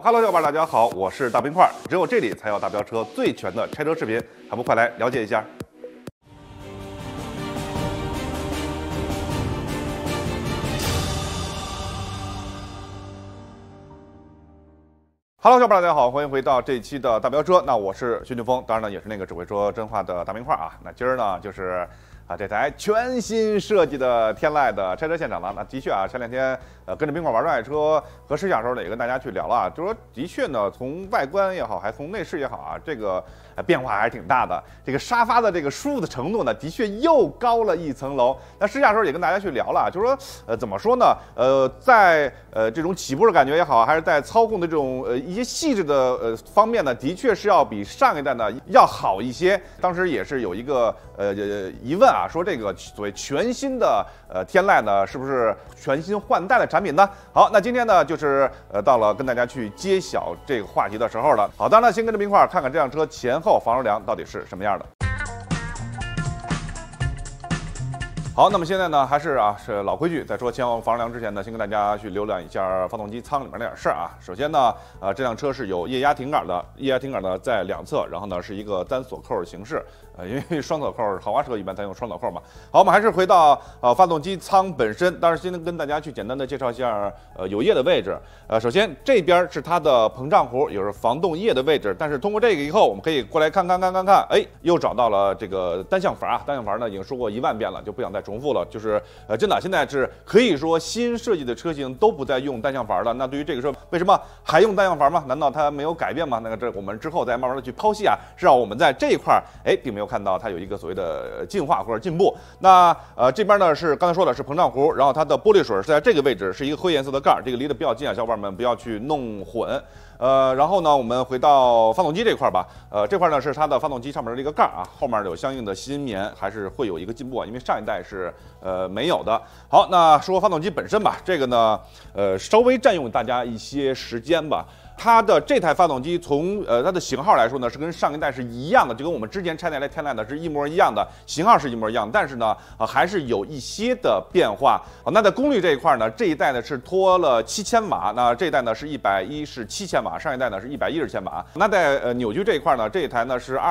Hello， 小伙伴，大家好，我是大冰块，只有这里才有大飙车最全的拆车视频，还不快来了解一下？Hello， 小伙伴，大家好，欢迎回到这一期的大飙车。那我是薛俊峰，当然呢，也是那个只会说真话的大冰块啊。那今儿呢，就是这台全新设计的天籁的拆车现场了。那的确啊，前两天跟着冰块玩热爱车和试驾时候呢，也跟大家去聊了啊，就说的确呢，从外观也好，还从内饰也好啊，这个变化还是挺大的。这个沙发的这个舒服的程度呢，的确又高了一层楼。那试驾时候也跟大家去聊了，就说怎么说呢？在这种起步的感觉也好，还是在操控的这种一些细致的方面呢，的确是要比上一代呢要好一些。当时也是有一个疑问啊，说这个所谓全新的天籁呢，是不是全新换代的产品呢？好，那今天呢就是到了跟大家去揭晓这个话题的时候了。好，当然先跟着冰块看看这辆车前后防潮梁到底是什么样的。好，那么现在呢，还是老规矩，在说前后防潮梁之前呢，先跟大家去浏览一下发动机舱里面那点事儿啊。首先呢，这辆车是有液压停杆的，液压停杆呢在两侧，然后呢是一个单锁扣的形式，因为双锁扣豪华车一般咱用双锁扣嘛。好，我们还是回到发动机舱本身，当然先跟大家去简单的介绍一下有液的位置。首先这边是它的膨胀壶，也就是防冻液的位置。但是通过这个以后，我们可以过来看，哎，又找到了这个单向阀啊。单向阀呢已经说过10000遍了，就不想再重复了。就是真的现在是可以说新设计的车型都不再用单向阀了。那对于这个车，为什么还用单向阀吗？难道它没有改变吗？那个这我们之后再慢慢的去剖析啊。至少我们在这一块并没有看到它有一个所谓的进化或者进步。那这边呢是刚才说的是膨胀壶，然后它的玻璃水是在这个位置，是一个灰颜色的盖儿，这个离得比较近啊，小伙伴们不要去弄混。然后呢，我们回到发动机这块吧。这块呢是它的发动机上面的这个盖儿啊，后面有相应的吸音棉，还是会有一个进步啊，因为上一代是没有的。好，那说发动机本身吧，这个呢稍微占用大家一些时间吧。它的这台发动机从它的型号来说呢，是跟上一代是一样的，就跟我们之前拆那台天籁呢是一模一样的，型号是一模一样，但是呢还是有一些的变化。好，那在功率这一块呢，这一代呢是拖了7000瓦，那这一代呢是117千瓦，上一代呢是110千瓦。那在扭矩这一块呢，这一台呢是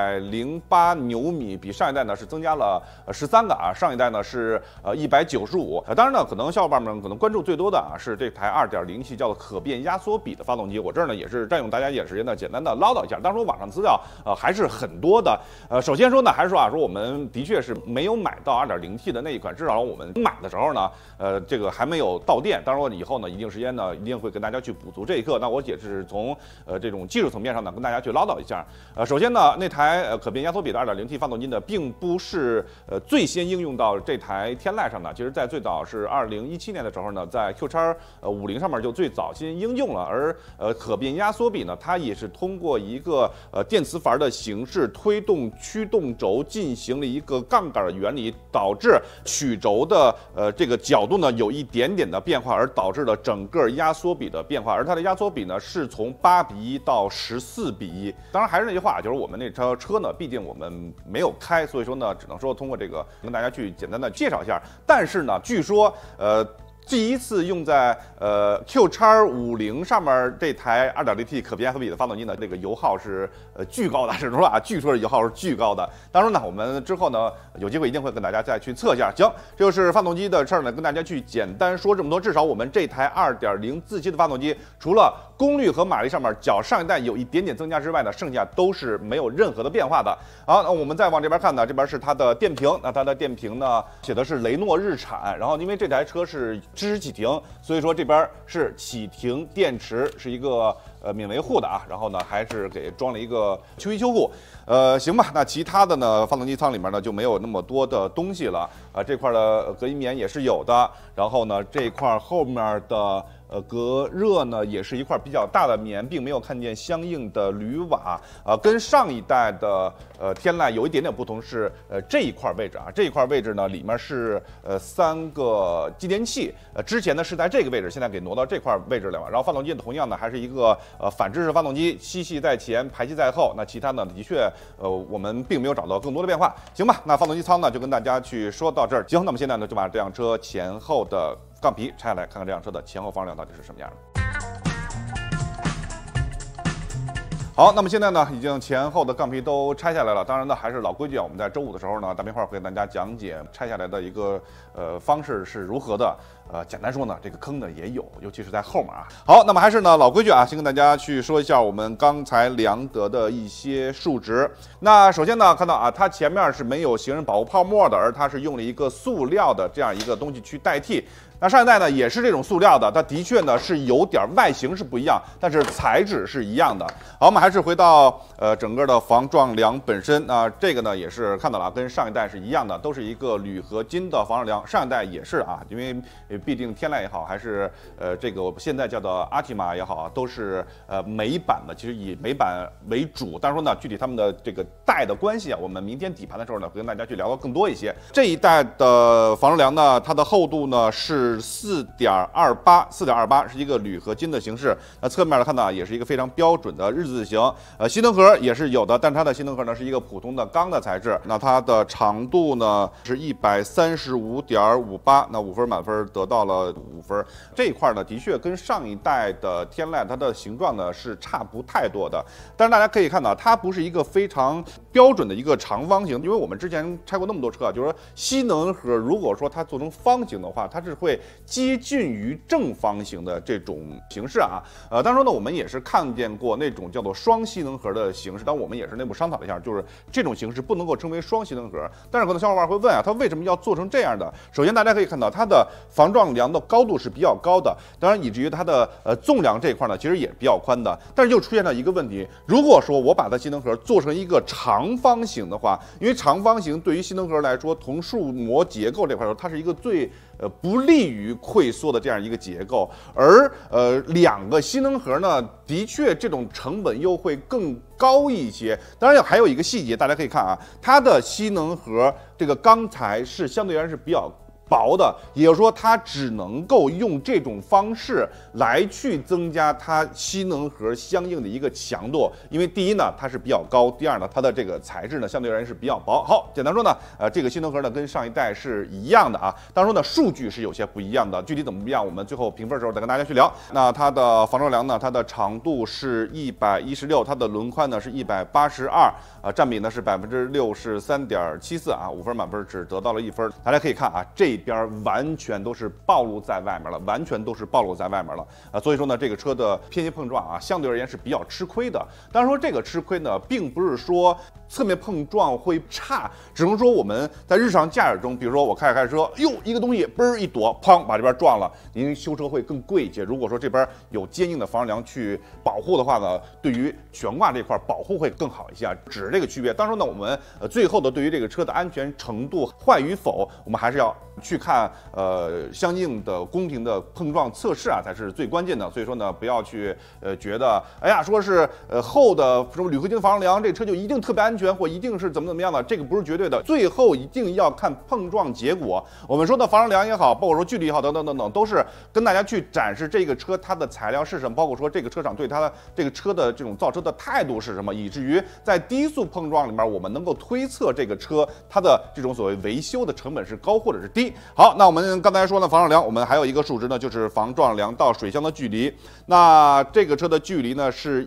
208牛米，比上一代呢是增加了13个啊，上一代呢是195。当然呢，可能小伙伴们可能关注最多的是这台2.0T叫做可变压缩比的发动机。我这儿呢也是占用大家一点时间呢，简单的唠叨一下。当然说网上资料还是很多的。首先说呢，还是说说我们的确是没有买到 2.0T 的那一款，至少我们买的时候呢，这个还没有到店。当然说以后呢，一定时间呢，一定会跟大家去补足这一课。那我也是从这种技术层面上呢，跟大家去唠叨一下。首先呢，那台可变压缩比的 2.0T 发动机呢，并不是最先应用到这台天籁上的。其实在最早是2017年的时候呢，在 Q-50上面就最早先应用了。而可变压缩比呢，它也是通过一个电磁阀的形式推动驱动轴进行了一个杠杆的原理，导致曲轴的这个角度呢有一点点的变化，而导致了整个压缩比的变化。而它的压缩比呢是从8:1到14:1。当然还是那句话，就是我们那车呢，毕竟我们没有开，所以说呢，只能说通过这个跟大家去简单的介绍一下。但是呢，据说第一次用在Q-50上面这台 2.0T 可变压缩比的发动机呢，这个油耗是巨高的，只能说啊，据说是油耗是巨高的。当然呢，我们之后呢有机会一定会跟大家再去测一下。行，这就是发动机的事儿呢，跟大家去简单说这么多。至少我们这台2.0自吸的发动机，除了功率和马力上面较上一代有一点点增加之外呢，剩下都是没有任何的变化的。好，那我们再往这边看呢，这边是它的电瓶，那它的电瓶呢写的是雷诺日产，然后因为这台车是支持启停，所以说这边是启停电池，是一个免维护的啊，然后呢还是给装了一个秋衣秋裤，行吧。那其他的呢，发动机舱里面呢就没有那么多的东西了啊，这块的隔音棉也是有的，然后呢这块后面的隔热呢也是一块比较大的棉，并没有看见相应的铝瓦跟上一代的天籁有一点点不同是这一块位置啊，这一块位置呢里面是3个继电器，之前呢是在这个位置，现在给挪到这块位置来了。然后发动机同样呢还是一个反支式发动机，吸气在前，排气在后。那其他呢的确我们并没有找到更多的变化，行吧？那发动机舱呢就跟大家去说到这儿。行，那么现在呢就把这辆车前后的杠皮拆下来，看看这辆车的前后方向到底是什么样的。 好，那么现在呢，已经前后的杠皮都拆下来了。当然呢，还是老规矩啊，我们在周五的时候呢，大冰块会给大家讲解拆下来的一个方式是如何的。简单说呢，这个坑呢也有，尤其是在后面啊。好，那么还是呢老规矩啊，先跟大家去说一下我们刚才量得的一些数值。那首先呢，看到啊，它前面是没有行人保护泡沫的，而它是用了一个塑料的这样一个东西去代替。那上一代呢也是这种塑料的，它的确呢是有点外形是不一样，但是材质是一样的。好，我们还是回到整个的防撞梁本身。那这个呢也是看到了，跟上一代是一样的，都是一个铝合金的防撞梁。上一代也是啊，因为必定天籁也好，还是这个现在叫做阿提玛也好啊，都是美版的，其实以美版为主。但是说呢，具体他们的这个代的关系啊，我们明天底盘的时候呢会跟大家去聊到更多一些。这一代的防撞梁呢，它的厚度呢是4.28是一个铝合金的形式。那侧面来看呢，也是一个非常标准的日字形。吸能盒也是有的，但它的吸能盒呢是一个普通的钢的材质。那它的长度呢是135.58，那5分满分得到了5分。这一块呢，的确跟上一代的天籁它的形状呢是差不太多的。但是大家可以看到，它不是一个非常标准的一个长方形，因为我们之前拆过那么多车啊，就是说吸能盒如果说它做成方形的话，它是会接近于正方形的这种形式啊。当然说呢，我们也是看见过那种叫做双吸能盒的形式，但我们也是内部商讨了一下，就是这种形式不能够称为双吸能盒。但是可能小伙伴会问啊，它为什么要做成这样的？首先大家可以看到，它的防撞梁的高度是比较高的，当然以至于它的纵梁这一块呢，其实也比较宽的。但是又出现了一个问题，如果说我把它吸能盒做成一个长方形的话，因为长方形对于吸能盒来说，从数模结构这块说，它是一个最不利于溃缩的这样一个结构，而两个吸能盒呢，的确这种成本又会更高一些。当然还有一个细节，大家可以看啊，它的吸能盒这个钢材是相对而言是比较薄的，也就是说它只能够用这种方式来去增加它吸能盒相应的一个强度。因为第一呢它是比较高，第二呢它的这个材质呢相对而言是比较薄。好，简单说呢，这个吸能盒呢跟上一代是一样的啊，当然说呢数据是有些不一样的，具体怎么不一样，我们最后评分的时候再跟大家去聊。那它的防撞梁呢，它的长度是116，它的轮宽呢是182，占比呢是63.74%啊，5分满分只得到了1分。大家可以看啊，这边完全都是暴露在外面了，完全都是暴露在外面了所以说呢，这个车的偏斜碰撞啊，相对而言是比较吃亏的。当然说这个吃亏呢，并不是说侧面碰撞会差，只能说我们在日常驾驶中，比如说我开着车，哟，一个东西嘣儿一躲，砰，把这边撞了，您修车会更贵一些。如果说这边有坚硬的防撞梁去保护的话呢，对于悬挂这块保护会更好一些，只是这个区别。当然呢，我们最后的对于这个车的安全程度坏与否，我们还是要去看相应的公平的碰撞测试啊，才是最关键的。所以说呢，不要去觉得哎呀，说是厚的什么铝合金防撞梁，这车就一定特别安全，或一定是怎么样的，这个不是绝对的。最后一定要看碰撞结果。我们说的防撞梁也好，包括说距离也好，等等等等，都是跟大家去展示这个车它的材料是什么，包括说这个车厂对它的这个车的这种造车的态度是什么，以至于在低速碰撞里面，我们能够推测这个车它的这种所谓维修的成本是高或者是低。好，那我们刚才说呢，防撞梁我们还有一个数值呢，就是防撞梁到水箱的距离。那这个车的距离呢是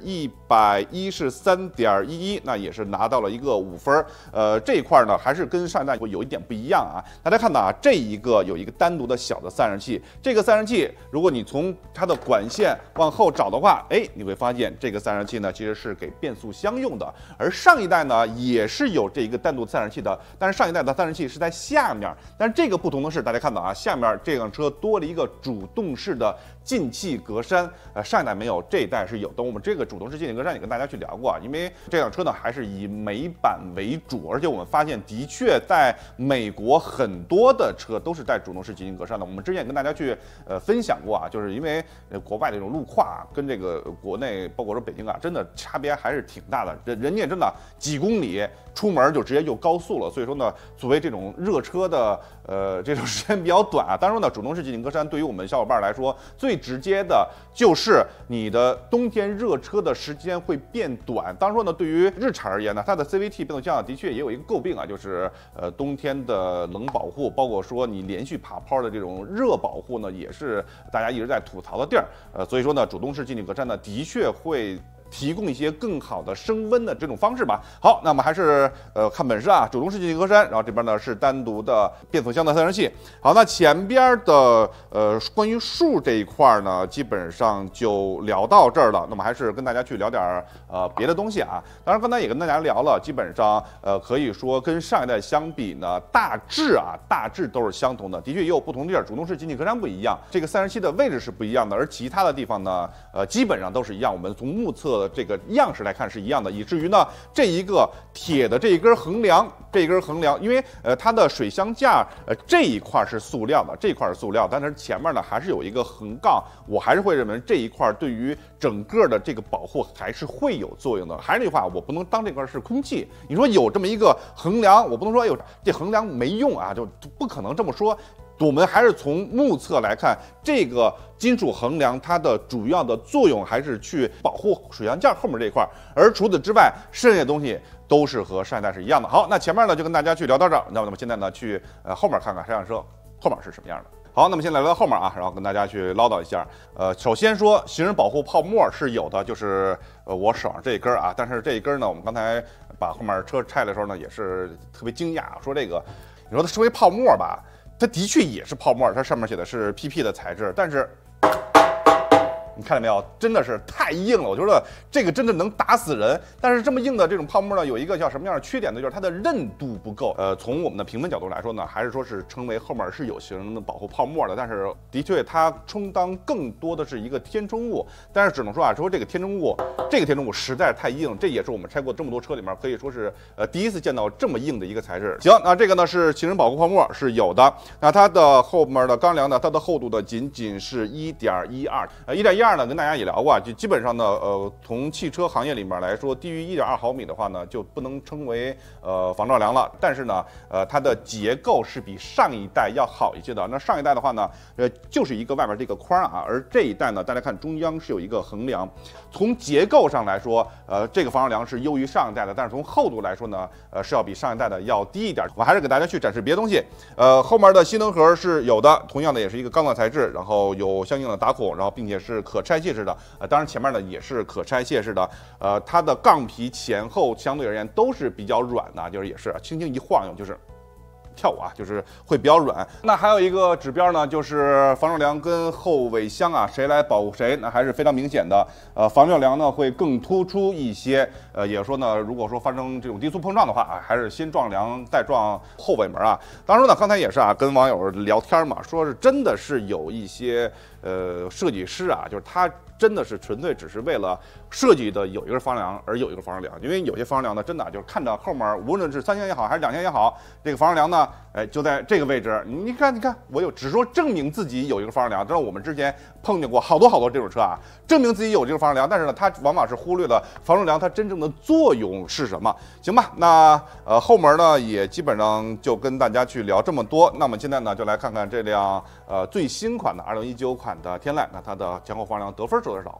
113.11，那也是拿到了一个5分。这一块呢还是跟上一代会有一点不一样啊。大家看到啊，这一个有一个单独的小的散热器，这个散热器如果你从它的管线往后找的话，你会发现这个散热器呢其实是给变速箱用的，而上一代呢也是有这一个单独散热器的，但是上一代的散热器是在下面，但是这个不同的是，大家看到啊，下面这辆车多了一个主动式的进气格栅，上一代没有，这一代是有的。我们这个主动式进气格栅也跟大家去聊过啊，因为这辆车呢还是以美版为主，而且我们发现的确在美国很多的车都是带主动式进气格栅的。我们之前也跟大家去分享过啊，就是因为国外的这种路况啊，跟这个国内包括说北京啊，真的差别还是挺大的。人家真的几公里出门就直接就高速了，所以说呢，作为这种热车的这种时间比较短啊。当然呢，主动式进气格栅对于我们小伙伴来说，最直接的就是你的冬天热车的时间会变短。当然说呢，对于日产而言呢，它的 CVT 变速箱的确也有一个诟病啊，就是冬天的冷保护，包括说你连续爬坡的这种热保护呢，也是大家一直在吐槽的地儿。所以说呢，主动式进气格栅呢，的确会提供一些更好的升温的这种方式吧。好，那么还是看本身啊，主动式进气格栅，然后这边呢是单独的变速箱的散热器。好，那前边的关于数这一块呢，基本上就聊到这儿了。那么还是跟大家去聊点别的东西啊。当然刚才也跟大家聊了，基本上可以说跟上一代相比呢，大致都是相同的。的确也有不同的地儿，主动式进气格栅不一样，这个散热器的位置是不一样的，而其他的地方呢，基本上都是一样。我们从目测的这个样式来看是一样的，以至于呢，这一个铁的这一根横梁，因为它的水箱架这一块是塑料的，这一块是塑料，但是前面呢还是有一个横杠，我还是会认为这一块对于整个的这个保护还是会有作用的。还是那句话，我不能当这块是空气。你说有这么一个横梁，我不能说哎呦这横梁没用啊，就不可能这么说。我们还是从目测来看，这个金属横梁它的主要的作用还是去保护水箱架后面这一块，而除此之外，剩下的东西都是和上一代是一样的。好，那前面呢就跟大家去聊到这儿，那么现在呢去后面看看这辆车后面是什么样的。好，那么现在来到后面啊，然后跟大家去唠叨一下。首先说行人保护泡沫是有的，就是我手上这一根啊，但是这一根呢，我们刚才把后面车拆的时候呢，也是特别惊讶，说这个你说它是为泡沫吧？它的确也是泡沫，它上面写的是 PP 的材质，但是你看见没有，真的是太硬了，我觉得这个真的能打死人。但是这么硬的这种泡沫呢，有一个叫什么样的缺点呢？就是它的韧度不够。从我们的评分角度来说呢，还是说是称为后面是有行人的保护泡沫的，但是的确它充当更多的是一个填充物。但是只能说啊，说这个填充物实在是太硬，这也是我们拆过这么多车里面可以说是第一次见到这么硬的一个材质。行，那这个呢是行人保护泡沫是有的，那它的后面的钢梁呢，它的厚度呢仅仅是1.12，1.12呢跟大家也聊过啊，就基本上呢，从汽车行业里面来说，低于1.2毫米的话呢，就不能称为防撞梁了。但是呢，它的结构是比上一代要好一些的。那上一代的话呢，就是一个外面这个框啊，而这一代呢，大家看中央是有一个横梁。从结构上来说，这个防撞梁是优于上一代的，但是从厚度来说呢，是要比上一代的要低一点。我还是给大家去展示别的东西。后面的吸能盒是有的，同样的也是一个钢的材质，然后有相应的打孔，然后并且是可拆卸式的。当然前面呢也是可拆卸式的。它的杠皮前后相对而言都是比较软的，就是也是轻轻一晃悠就是跳舞啊，就是会比较软。那还有一个指标呢，就是防撞梁跟后尾箱啊，谁来保护谁，那还是非常明显的。防撞梁呢会更突出一些。也就是说呢，如果说发生这种低速碰撞的话啊，还是先撞梁再撞后尾门啊。当然呢，刚才也是啊，跟网友聊天嘛，说是真的是有一些设计师啊，就是他真的是纯粹只是为了设计的有一个防撞梁而有一个防撞梁，因为有些防撞梁呢，真的就是看着后面无论是3厢也好还是2厢也好，这个防撞梁呢，就在这个位置。你看，我有只说证明自己有一个防撞梁，但是我们之前碰见过好多这种车啊，证明自己有这个防撞梁，但是呢，它往往是忽略了防撞梁它真正的作用是什么。行吧，那后门呢也基本上就跟大家去聊这么多。那么现在呢，就来看看这辆最新款的2019款的天籁，那它的前后防撞梁得分是多少？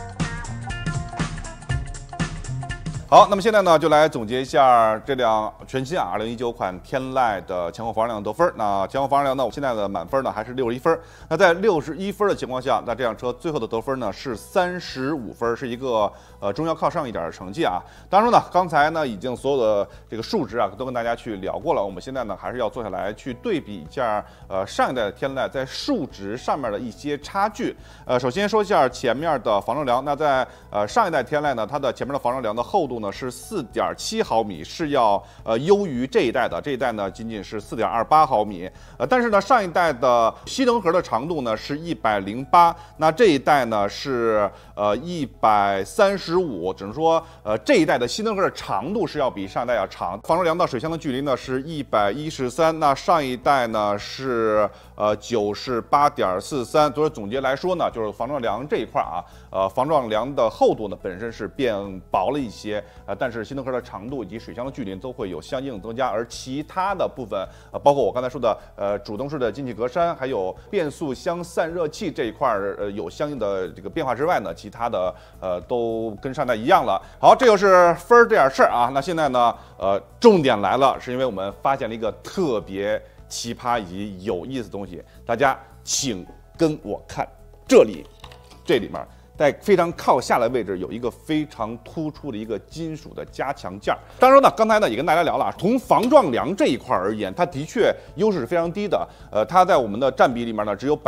好，那么现在呢，就来总结一下这辆全新2019款天籁的前后防撞梁得分。那前后防撞梁呢，我现在的满分呢还是61分。那在61分的情况下，那这辆车最后的得分呢是35分，是一个中要靠上一点的成绩啊。当然呢，刚才呢已经所有的这个数值啊都跟大家去聊过了。我们现在呢还是要坐下来去对比一下上一代的天籁在数值上面的一些差距。首先说一下前面的防撞梁。那在上一代天籁呢，它的前面的防撞梁的厚度呢是4.7毫米，是要优于这一代的。这一代呢仅仅是4.28毫米。但是呢上一代的吸能盒的长度呢是108，那这一代呢是135。只能说这一代的吸能盒的长度是要比上一代要长。防撞梁到水箱的距离呢是113，那上一代呢是98.43。所以总结来说呢，就是防撞梁这一块啊，防撞梁的厚度呢本身是变薄了一些，但是吸能盒的长度以及水箱的距离都会有相应增加，而其他的部分，包括我刚才说的主动式的进气格栅，还有变速箱散热器这一块有相应的这个变化之外呢，其他的都跟上代一样了。好，这就是分这点事儿啊。那现在呢，重点来了，是因为我们发现了一个特别奇葩以及有意思的东西，大家请跟我看这里面在非常靠下的位置有一个非常突出的一个金属的加强件。当然呢，刚才呢也跟大家聊了，从防撞梁这一块而言，它的确优势是非常低的。它在我们的占比里面呢，只有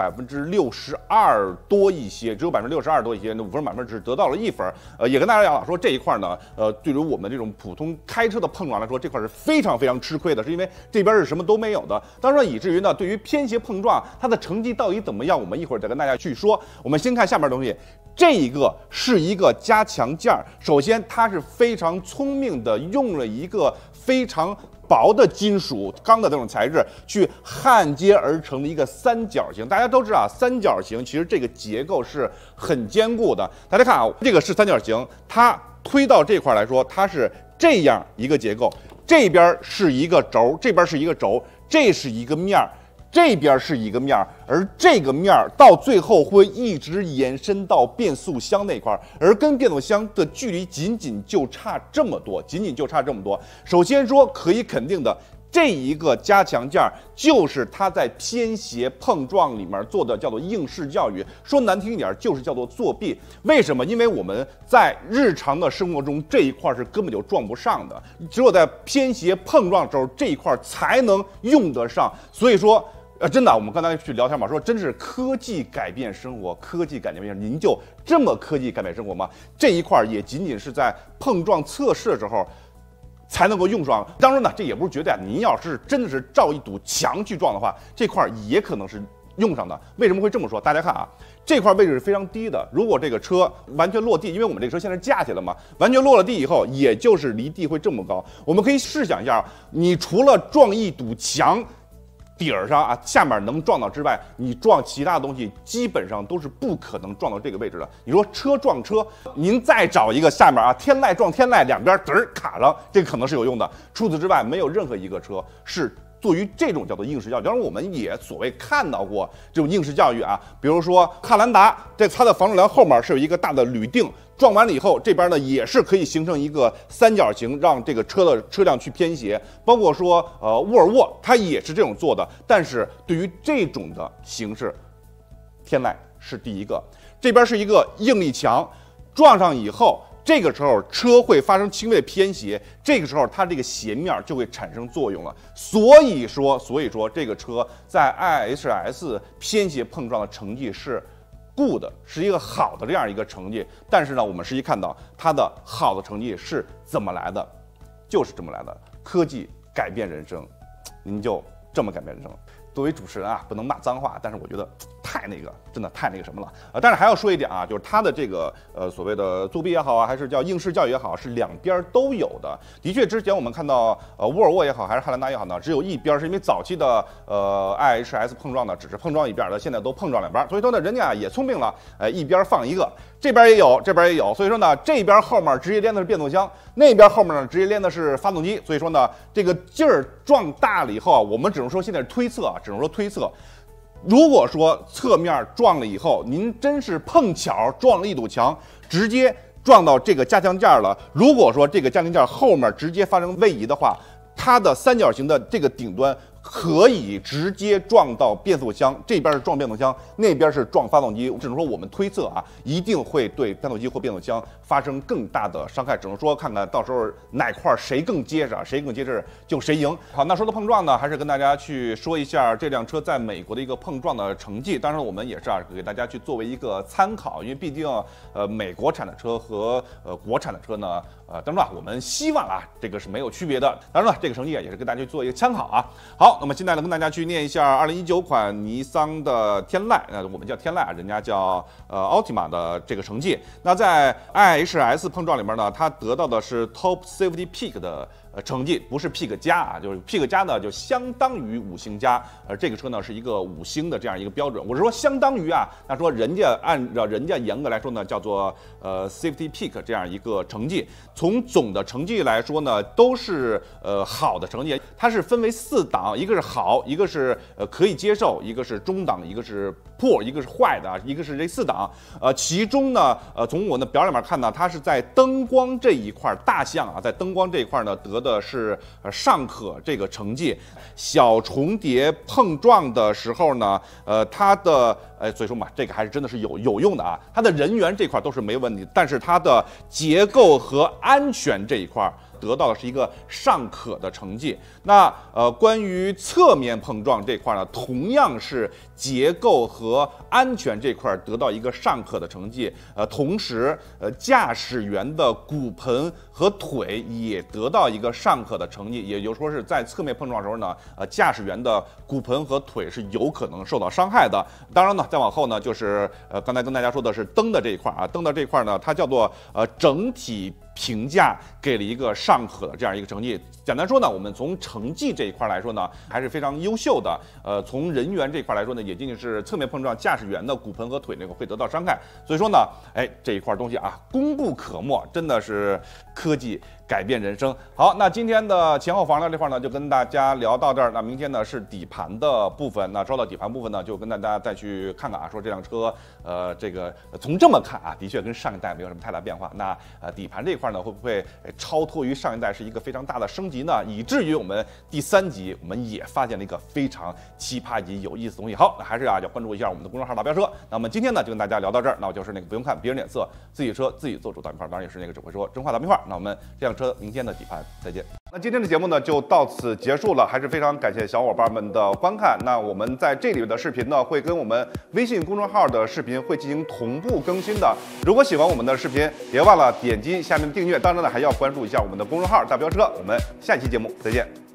62%多一些，只有62%多一些，那5分满分只得到了1分。也跟大家聊了，说这一块呢，对于我们这种普通开车的碰撞来说，这块是非常非常吃亏的，是因为这边是什么都没有的。当然，以至于呢，对于偏斜碰撞，它的成绩到底怎么样，我们一会儿再跟大家去说。我们先看下面的东西。这一个是一个加强件，首先它是非常聪明的，用了一个非常薄的金属钢的这种材质去焊接而成的一个三角形。大家都知道，三角形其实这个结构是很坚固的。大家看啊，这个是三角形，它推到这块来说，它是这样一个结构，这边是一个轴，这边是一个轴，这是一个面儿。这边是一个面儿，而这个面儿到最后会一直延伸到变速箱那块儿，而跟变速箱的距离仅仅就差这么多，首先说可以肯定的，这一个加强件就是它在偏斜碰撞里面做的，叫做应试教育。说难听一点，就是叫做作弊。为什么？因为我们在日常的生活中这一块是根本就撞不上的，只有在偏斜碰撞的时候这一块才能用得上。所以说。真的，我们刚才去聊天嘛，说真是科技改变生活，您就这么科技改变生活吗？这一块也仅仅是在碰撞测试的时候才能够用上。当然呢，这也不是绝对，您要是真的是照一堵墙去撞的话，这块也可能是用上的。为什么会这么说？大家看啊，这块位置是非常低的。如果这个车完全落地，因为我们这个车现在架起来了嘛，完全落了地以后，也就是离地会这么高。我们可以试想一下，你除了撞一堵墙底儿上啊，下面能撞到之外，你撞其他的东西基本上都是不可能撞到这个位置的。你说车撞车，您再找一个下面啊，天籁撞天籁，两边嘚儿卡上，这个可能是有用的。除此之外，没有任何一个车是做于这种叫做应试教育。当然，我们也所谓看到过这种应试教育啊，比如说汉兰达，它的防撞梁后面是有一个大的铝锭。撞完了以后，这边呢也是可以形成一个三角形，让这个车辆去偏斜。包括说沃尔沃，它也是这种做的。但是对于这种的形式，天籁是第一个。这边是一个应力墙，撞上以后，这个时候车会发生轻微的偏斜，这个时候它这个斜面就会产生作用了。所以说这个车在 IHS 偏斜碰撞的成绩是good，是一个好的这样一个成绩。但是呢，我们实际看到它的好的成绩是怎么来的，就是这么来的。科技改变人生，您就这么改变人生。作为主持人啊，不能骂脏话，但是我觉得真的太那个什么了啊！但是还要说一点啊，就是它的这个所谓的作弊也好啊，还是叫应试教育也好，是两边都有的。的确，之前我们看到沃尔沃也好，还是汉兰达也好呢，只有一边，是因为早期的IHS 碰撞呢，只是碰撞一边的，现在都碰撞两边。所以说呢，人家也聪明了，一边放一个，这边也有，这边也有。所以说呢，这边后面直接连的是变速箱，那边后面呢直接连的是发动机。所以说呢，这个劲儿撞大了以后啊，我们只能说现在是推测啊，如果说侧面撞了以后，您真是碰巧撞了一堵墙，直接撞到这个加强件了。如果说这个加强件后面直接发生位移的话，它的三角形的这个顶端可以直接撞到变速箱，这边是撞变速箱，那边是撞发动机。只能说我们推测啊，一定会对变速机或变速箱发生更大的伤害。只能说看看到时候哪块谁更结实就谁赢。好，那说到碰撞呢，还是跟大家去说一下这辆车在美国的一个碰撞的成绩。当然我们也是给大家去作为一个参考，因为毕竟美国产的车和国产的车呢，当然我们希望啊这个是没有区别的。当然了，这个成绩也是跟大家去做一个参考啊。好，那么现在呢，跟大家去念一下2019款尼桑的天籁，我们叫天籁，人家叫Altima 的这个成绩。那在 IHS 碰撞里面呢，它得到的是 Top Safety Pick 的成绩，不是 Pick 加啊，就是 Pick 加呢就相当于5星加，而这个车呢是一个5星的这样一个标准。我是说相当于啊，那说人家按照人家严格来说呢，叫做Safety Pick 这样一个成绩。从总的成绩来说呢，都是好的成绩。它是分为4档，一个是好，一个是可以接受，一个是中档，一个是 poor， 一个是坏的啊，一个是这4档。其中呢，从我的表里面看呢，它是在灯光这一块，大象啊，在灯光这一块呢得的是尚可这个成绩。小重叠碰撞的时候呢，它的所以说嘛，这个还是真的是有用的啊。它的人员这块都是没问题，但是它的结构和安全这一块得到的是一个尚可的成绩。那关于侧面碰撞这块呢，同样是结构和安全这块得到一个尚可的成绩。同时驾驶员的骨盆和腿也得到一个尚可的成绩，也就是说是在侧面碰撞的时候呢，驾驶员的骨盆和腿是有可能受到伤害的。当然呢，再往后呢，就是刚才跟大家说的是灯的这一块啊，灯的这一块呢，它叫做整体评价给了一个尚可的这样一个成绩。简单说呢，我们从成绩这一块来说呢，还是非常优秀的。从人员这一块来说呢，也仅仅是侧面碰撞，驾驶员的骨盆和腿那个会得到伤害。所以说呢，这一块东西啊，功不可没，真的是科技改变人生。好，那今天的前后防料这块呢，就跟大家聊到这儿。那明天呢是底盘的部分，那说到底盘部分呢，就跟大家再去看看啊，说这辆车，这个从这么看啊，的确跟上一代没有什么太大变化。那底盘这一块呢，会不会超脱于上一代，是一个非常大的升级呢？以至于我们第3集我们也发现了一个非常奇葩以及有意思的东西。好，那还是要关注一下我们的公众号大飙车。那我们今天呢就跟大家聊到这儿。那我就是那个不用看别人脸色，自己车自己做主大冰块，当然也是那个只会说真话大冰块。那我们这辆车明天的底盘再见。那今天的节目呢就到此结束了，还是非常感谢小伙伴们的观看。那我们在这里的视频呢会跟我们微信公众号的视频会进行同步更新的。如果喜欢我们的视频，别忘了点击下面的订阅，当然呢还要关注一下我们的公众号大飙车。我们下期节目再见。